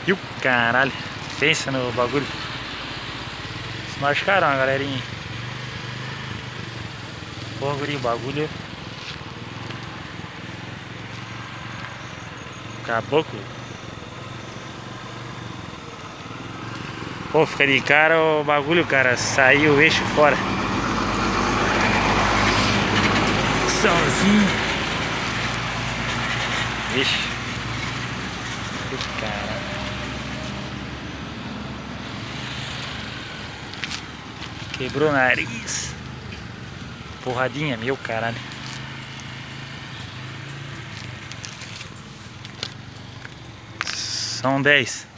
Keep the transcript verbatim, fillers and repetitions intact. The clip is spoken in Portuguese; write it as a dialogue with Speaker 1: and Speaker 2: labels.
Speaker 1: E o caralho, pensa no bagulho. Se machucaram a galerinha. Porra, guri, o bagulho. Caboclo. Pô, fica de cara o bagulho, cara. Saiu o eixo fora. Sozinho. Ixi. Que cara. Quebrou o nariz. Porradinha, meu caralho. São dez.